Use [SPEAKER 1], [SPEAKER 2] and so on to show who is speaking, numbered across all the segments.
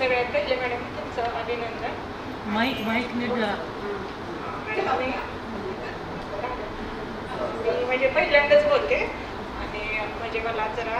[SPEAKER 1] सगळ्यात पहिले मॅडम तुमचं अभिनंदन.
[SPEAKER 2] माईक नीट जरा.
[SPEAKER 1] मी म्हणजे पहिल्यांदाच बोलते आणि म्हणजे मला जरा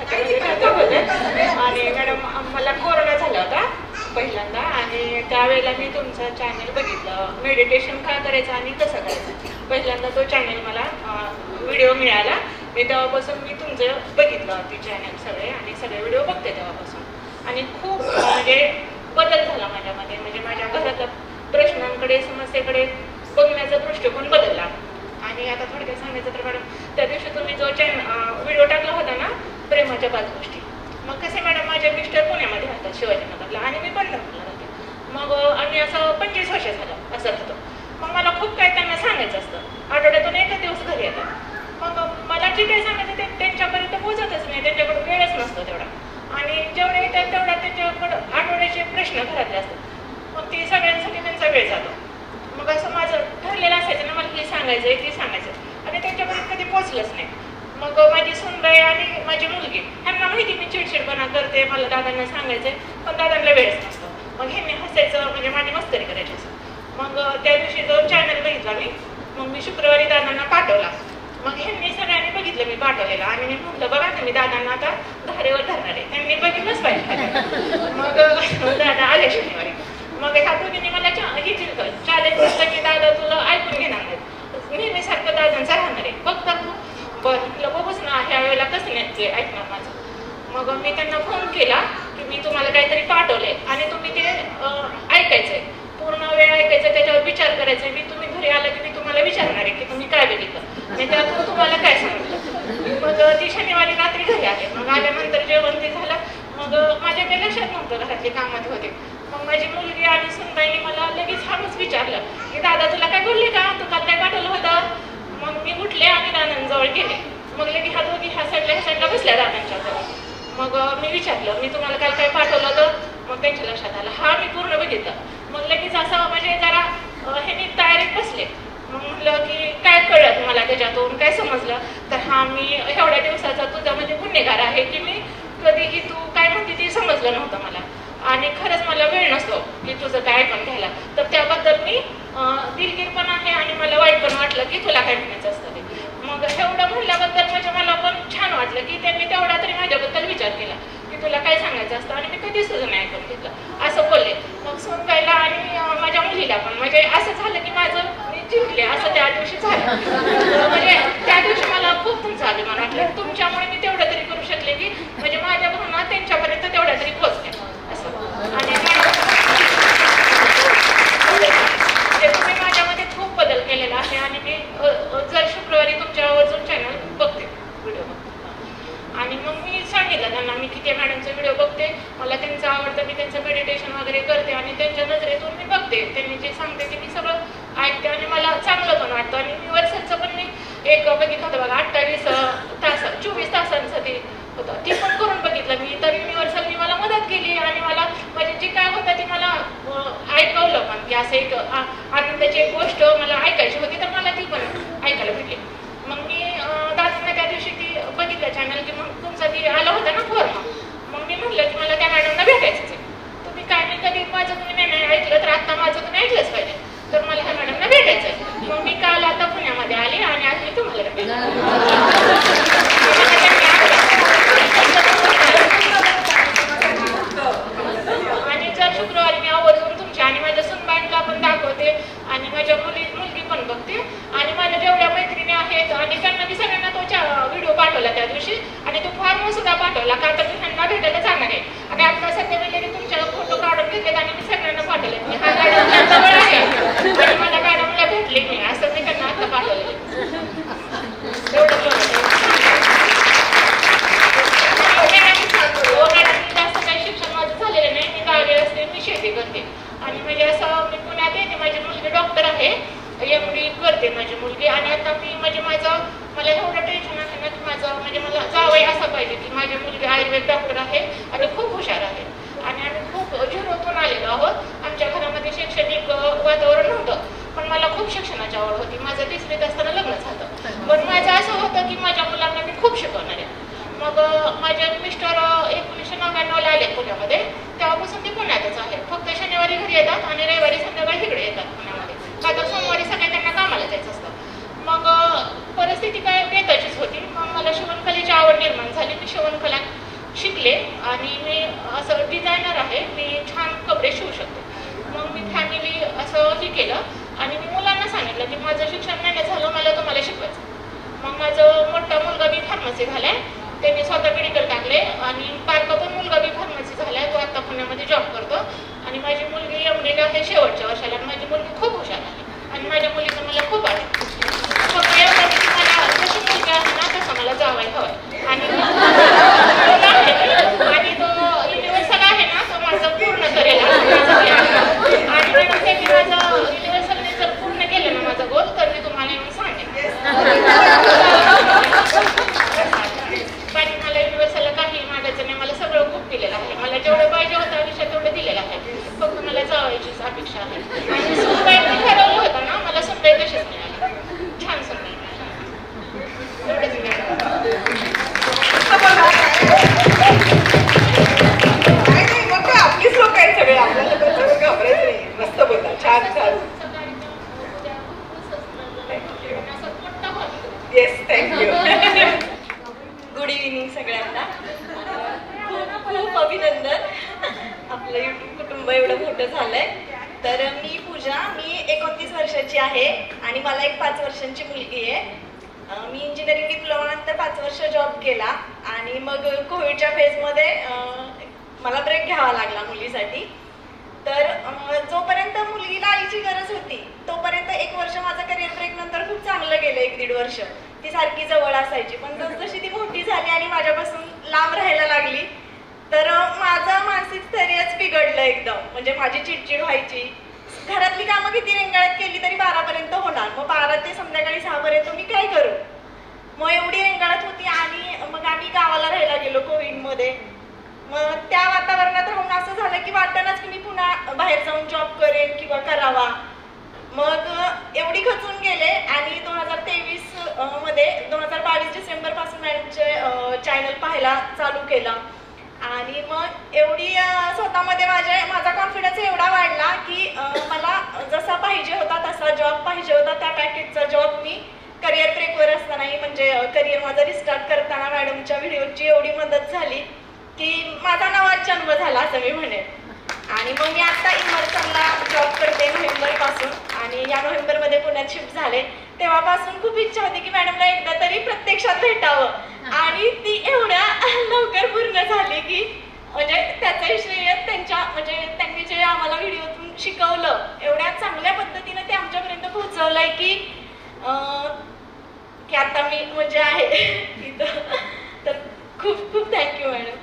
[SPEAKER 1] आणि मॅडम मला कोरोना झाला होता पहिल्यांदा आणि त्यावेळेला मी तुमचं चॅनल बघितलं, मेडिटेशन का करायचं आणि कसं करायचं. पहिल्यांदा तो चॅनल मला व्हिडिओ मिळाला. मी तेव्हापासून मी तुमचं बघितलं ते चॅनल सगळे आणि सगळे व्हिडिओ बघते तेव्हापासून आणि खूप म्हणजे बदल झाला माझ्यामध्ये. म्हणजे माझ्या घरातल्या प्रश्नांकडे समस्येकडे बघण्याचा दृष्टिकोन बदलला. आणि आता थोडक्यात सांगायचं तर मॅडम त्या दिवशी तुम्ही जो व्हिडिओ टाकला होता ना प्रेमाच्या 5 गोष्टी, मग कसे मॅडम माझे मिस्टर पुण्यामध्ये राहतात शिवाजीनगरला आणि मी पंढरपूरला राहते. मग आम्ही असं 25 वर्ष झालं असं राहतो. मग मला खूप काय त्यांना सांगायचं असतं, आठवड्यातून एकच दिवस घरी येतात. मग मला जे काही सांगायचं ते त्यांच्यापर्यंत पोहोचतच नाही, त्यांच्याकडे वेळच नसतो तेवढा. आणि जेवढे येतात तेवढा त्यांच्याकडं आठवड्याचे प्रश्न घरातले असतात. मग ते सगळ्यांसाठी त्यांचा वेळ जातो. मग असं माझं ठरलेलं असायचं ना, मला हे सांगायचं आहे ते सांगायचं आणि त्यांच्यापर्यंत कधी पोचलंच नाही. मग माझी सुनबाई आणि माझी मुलगी ह्यांना माहिती मी चिडचिडपणा करते, मला दादांना सांगायचं आहे पण दादांना वेळच नसतो. मग ह्यांनी हसायचं म्हणजे माझी मस्करी करायची असं. मग त्या दिवशी जो चॅनल बघितला मग मी शुक्रवारी दादांना पाठवला. मग ह्यांनी सगळ्यांनी बघितलं मी पाठवलेलं आणि मी म्हटलं बघा ना मी दादांना आता धारेवर धरणार आहे, त्यांनी बघितलंच पाहिजे. मग दादा आले शनिवारी. मग ह्या दोघींनी मला हे दिलं चॅलेंज दिलं की दादा तुला ऐकून घेणार नाही, नेहमीसारखं दादांचा राहणार आहे, बघ तर तू. बरं म्हटलं बघूच ना ह्या वेळेला कसं नाही ते ऐकणार माझं. मग मी त्यांना फोन केला की मी तुम्हाला काहीतरी पाठवले आणि तुम्ही ते ऐकायचंय, पूर्ण वेळ ऐकायचं, त्याच्यावर विचार करायचा. मी तुम्ही घरी आलं की मी तुम्हाला विचारणार आहे की तुम्ही काय बघितलं आणि त्यातून तुम्हाला काय सांगितलं. मग ती शनिवारी रात्री घरी आले. मग आल्यानंतर जेवण ते झालं. मग माझ्या काही लक्षात नव्हतं, घरातले कामात होते. मग माझी मुलगी आणि सुनबाईने मला लगेच हाच विचारलं की दादा तुला काय बोलले का, तू काल काय पाठवलं होतं. मग मी उठले आणि दादांजवळ गेले. मग लगेच ह्या दोघी ह्या साईडला बसल्या दादांच्या जवळ. मग मी विचारलं मी तुम्हाला काल काय पाठवलं होतं. मग त्यांच्या लक्षात आलं हा मी पूर्ण बघितलं. मग लगेच असं म्हणजे जरा हे तयारीत बसले. मग म्हटलं की काय कळलं तुम्हाला त्याच्यातून काय समजलं. तर हा मी एवढ्या दिवसाचा तुझा म्हणजे गुन्हेगार आहे की मी कधीही तू काय म्हणते ते समजलं नव्हतं मला आणि खरंच मला वेळ नसतो की तुझं काय पण घ्यायला. तर त्याबद्दल मी दिलगीर पण आहे आणि मला वाईट पण वाटलं की तुला काय म्हणायचं असतं ते. मग एवढं म्हणल्याबद्दल म्हणजे मला पण छान वाटलं की त्यांनी तेवढा तरी माझ्याबद्दल विचार केला की तुला काय सांगायचं असतं आणि मी कधीच तुझं नाही ऐकून घेतलं असं बोलले. मग सुनबाईला आणि माझ्या मुलीला पण म्हणजे असं झालं की माझं मी जिंकले असं त्या दिवशी झालं. म्हणजे त्या दिवशी मला खूप तुमचा अभिमान वाटला. तुमच्यामुळे मी तेवढं तरी करू शकले की म्हणजे माझ्या भावना त्यांच्यापर्यंत तेवढ्या तरी पोहोचल्या असं. आणि तुम्ही माझ्यामध्ये खूप बदल केलेला आहे आणि मी जर शुक्रवारी तुमच्यावरचं चॅनल बघते व्हिडिओ बघते आणि मग मी सांगितलं त्यांना मी किती मॅडमचे व्हिडिओ बघते, मला त्यांचं आवडतं, मी त्यांचं मेडिटेशन वगैरे करते आणि त्यांच्या नजरेतून मी बघते त्यांनी जे सांगते ते मी सगळं ऐकते आणि मला चांगलं पण वाटतं. आणि युनिव्हर्सलचं पण मी एक बघितलं होतं बघा 28 तास 24 तासांचं ते होतं, ती पण करून बघितलं मी. तर युनिव्हर्सलनी मला मदत केली आणि मला म्हणजे जे काय होतं ते मला ऐकवलं पण की असं एक आनंदाची एक गोष्ट मला ऐकायची होती तर मला ती पण ऐकायला भेटली. मग मी दादांना त्या दिवशी ती बघितलं चॅनल की मग तुमचा ती आला होता ना फॉर्म. मग मी म्हटलं की मला त्या मॅडमना भेटायचंच आहे. तुम्ही काय नाही कधी माझं तुम्ही नाही ऐकलं तर आता माझं तुम्ही ऐकलंच पाहिजे, तर मला ह्या मॅडमना भेटायचं आहे. मग मी काल आता पुण्यामध्ये आली आणि आज मी तुम्हाला आणि जर शुक्रवारी मी आवर्जून तुमच्या आणि माझ्या सुनबाईंना पण दाखवते आणि माझ्या मुलगी पण बघते आणि माझ्या जेवढ्या मैत्रिणी आहेत आणि त्यांना मी सगळ्यांना तो व्हिडिओ पाठवला त्या दिवशी आणि तो फॉर्म सुद्धा पाठवला का तर मी ह्यांना भेटायला जाणार आहे. आणि आता सध्या वेळेला तुमच्या फोटो काढून घेतलेत आणि मी सगळ्यांना पाठवले की हा मॅडम जवळ आहे आणि मला मॅडमला भेटले मी असं मी त्यांना आता पाठवले. जास्त काही शिक्षण माझं झालेलं नाही, मी गावी असते, मी शेती करते आणि म्हणजे असं मी पुण्यात येते. माझी मुलगी डॉक्टर आहे, MD करते माझी मुलगी. आणि आता मी म्हणजे मला एवढं टेन्शन आहे ना की माझं म्हणजे मला जावई असं पाहिजे की माझी मुलगी आयुर्वेद डॉक्टर आहे आणि खूप हुशार आहे आणि आम्ही खूप झिरोतून आलेलो आहोत. आमच्या घरामध्ये शैक्षणिक वातावरण नव्हतं पण मला खूप शिक्षणाची आवड होती. माझं 3रीत असताना लग्न झालं पण माझं असं होतं की माझ्या मुलांना मी खूप शिकवणार आहे. मग माझे मिस्टर 1999ला आले पुण्यामध्ये, तेव्हापासून ते पुण्यातच आहेत. फक्त शनिवारी घरी येतात आणि रविवारी संध्याकाळी इकडे येतात पुण्यामध्ये. का तर सोमवारी सकाळी त्यांना कामाला जायचं असतं. मग परिस्थिती काय बेताचीच होती. मग मला शिवणकलेची आवड निर्माण झाली. मी शिवणकला शिकले आणि मी असं डिझायनर आहे. मी छान कपडे शिवू शकते. मग मी फॅमिली असं हे केलं आणि मी मुलांना सांगितलं की माझं शिक्षण नाही झालं, मला तुम्हाला शिकवायचं. मग माझं मोठा मुलगा बी फार्मसी झालाय, त्यांनी स्वतः मेडिकल टाकले आणि बारका पण मुलगा बी फार्मसी झालाय, तो आता पुण्यामध्ये जॉब करतो. आणि माझी मुलगी एमडीला आहे शेवटच्या वर्षाला. आणि माझी मुलगी खूप हुशार आहे आणि माझ्या मुलीचं मला खूप आवडतं. फक्त एवढं की मला जशी मुलगी आहे ना तसं मला जावायला हवंय. आणि तो युनिव्हर्सल आहे ना, तो माझं पूर्ण करेल आणि मॅडम त्यांनी माझं युनिव्हर्सलने जर पूर्ण केलं ना माझा गोल, तर मी तुम्हाला येऊन सांगेन. बाकी मला युनिव्हर्सलला काही मागायचं नाही. मला सगळं खूप दिलेलं आहे. मला जेवढं पाहिजे होतं आयुष्यात तेवढं दिलेलं आहे. फक्त मला जावायचीच अपेक्षा आहे. आणि सुनबाई मी ठरवलं होतं ना, मला सुनबाई तशीच मिळाली. छान सुनबाई मिळाली. एवढंच
[SPEAKER 3] आपलीच लोक आहेत सगळे, आपल्याला तर घाबरायचं नाही. मस्त बोलता, छान छान. Yes, thank you. गुड इव्हिनिंग सगळ्यांना. खूप खूप अभिनंदन. आपलं युट्यूब कुटुंब एवढं मोठं झालंय. तर मी पूजा, मी 29 वर्षाची आहे आणि मला एक 5 वर्षांची मुलगी आहे. मी इंजिनिअरिंग डिप्लोमा नंतर 5 वर्ष जॉब केला आणि मग कोविडच्या फेजमध्ये मला ब्रेक घ्यावा लागला मुलीसाठी. तर जोपर्यंत मुलगीला आईची गरज होती तोपर्यंत 1 वर्ष माझं करिअर ब्रेक नंतर खूप चांगलं गेलं. 1-1.5 वर्ष ती सारखी जवळ असायची. पण जसजशी ती मोठी झाली आणि माझ्यापासून लांब राहायला लागली तर माझं मानसिक स्थैर्यच बिघडलं एकदम. म्हणजे माझी चिडचिड व्हायची. घरातली कामं किती रेंगाळत केली तरी 12पर्यंत होणार. मग 12 ते संध्याकाळी 6पर्यंत मी काय करू. मग एवढी रेंगाळत होती. आणि मग आम्ही गावाला राहायला गेलो कोविडमध्ये. मग त्या वातावरणात राहून असं झालं की वाटणंच की मी पुन्हा बाहेर जाऊन जॉब करेन किंवा करावा. मग एवढी खचून गेले आणि 2023 मध्ये 2022 डिसेंबरपासून मॅडमचे चॅनल पाहायला चालू केला. आणि मग एवढी स्वतःमध्ये माझा कॉन्फिडन्स एवढा वाढला की मला जसा पाहिजे होता तसा जॉब पाहिजे होता. त्या पॅकेजचा जॉब मी करिअर ब्रेकवर असतानाही म्हणजे करिअर माझं रिस्टार्ट करताना मॅडमच्या व्हिडिओची एवढी मदत झाली की माझा नवाच जन्म झाला असं मी म्हणेन. आणि मग मी आता इमर्सनला जॉब करते नोव्हेंबरपासून. आणि या नोव्हेंबरमध्ये पुण्यात शिफ्ट झाले. तेव्हापासून खूप इच्छा होती की मॅडमला एकदा तरी प्रत्यक्षात भेटावं आणि ती एवढ्या लवकर पूर्ण झाली की म्हणजे त्याचं श्रेय म्हणजे त्यांनी जे आम्हाला व्हिडिओतून शिकवलं एवढ्या चांगल्या पद्धतीने ते आमच्यापर्यंत पोहोचवलंय की आता मी म्हणजे आहे इथं. तर खूप खूप थँक्यू मॅडम.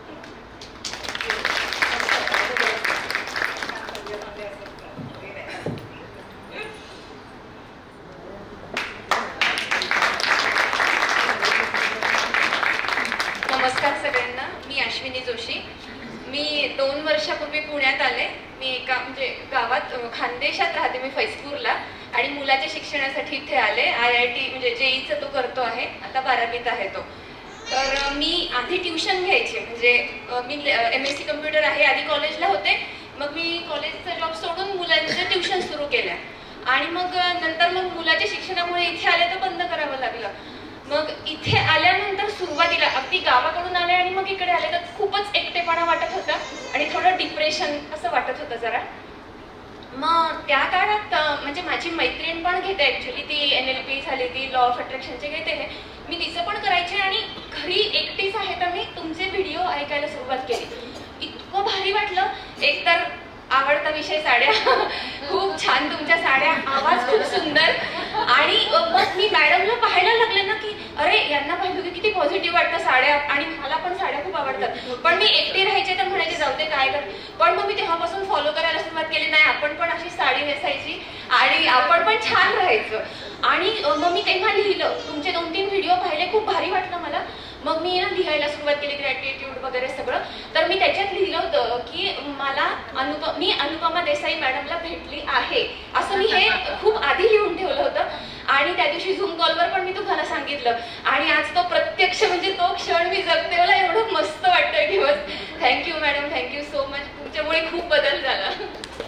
[SPEAKER 4] नमस्कार सगळ्यांना. मी अश्विनी जोशी. मी 2 वर्षापूर्वी पुण्यात आले. मी एका म्हणजे गावात खानदेशात राहते मी, फैजपूरला. आणि मुलाच्या शिक्षणासाठी इथे आले. IIT म्हणजे JEEचा तो करतो आहे, आता 12वीत आहे तो. तर मी आधी ट्युशन घ्यायचे. म्हणजे मी MSc कम्प्युटर आहे, आधी कॉलेजला होते. मग मी कॉलेजचा जॉब सोडून मुलांचं ट्युशन सुरू केलं. आणि मग नंतर मग मुलाच्या शिक्षणामुळे इथे आले तर बंद करावं लागलं. मग इथे आल्यानंतर सुरुवातीला अगदी गावाकडून आले आणि मग इकडे आले तर खूपच एकटेपणा वाटत होता आणि थोडं डिप्रेशन असं वाटत होतं जरा. मग त्या काळात म्हणजे माझी मैत्रीण पण घेते ऍक्च्युली, ती NLP झाली, ती लॉ ऑफ अट्रॅक्शनचे घेते. मी तिचं पण करायचे आणि घरी एकटीच आहे तर मी तुमचे व्हिडिओ ऐकायला सुरुवात केली. इतकं भारी वाटलं. एकतर आवडता विषय साड्या, खूप छान तुमच्या साड्या, आवाज खूप सुंदर. आणि मग मी मॅडमला पाहायला लागले ना की अरे यांना पाहिलं की किती पॉझिटिव्ह वाटतं साड्या. आणि मला पण साड्या खूप आवडतात. पण मी एकटी राहायचे तर म्हणायचे जाऊ दे काय कर. पण मग मी तेव्हापासून फॉलो करायला सुरुवात केली. नाही आपण पण अशी साडी नेसायची आणि आपण पण छान राहायचं. आणि मग मी तेव्हा लिहिलं, तुमचे 2-3 व्हिडिओ पाहिले, खूप भारी वाटलं मला. मग मी ना लिहायला सुरुवात केली, ग्रॅटिट्यूड वगैरे सगळं. तर मी त्याच्यात लिहिलं होतं की मला मी अनुपमा देसाई मॅडमला भेटली आहे असं मी हे खूप आधी लिहून ठेवलं होतं. आणि त्या दिवशी झूम कॉलवर पण मी तुम्हाला सांगितलं. आणि आज तो प्रत्यक्ष म्हणजे तो क्षण मी जगते. मला एवढं मस्त वाटतंय दिवस. Thank you madam, thank you so much. तुमच्यामुळे खूप बदल झाला.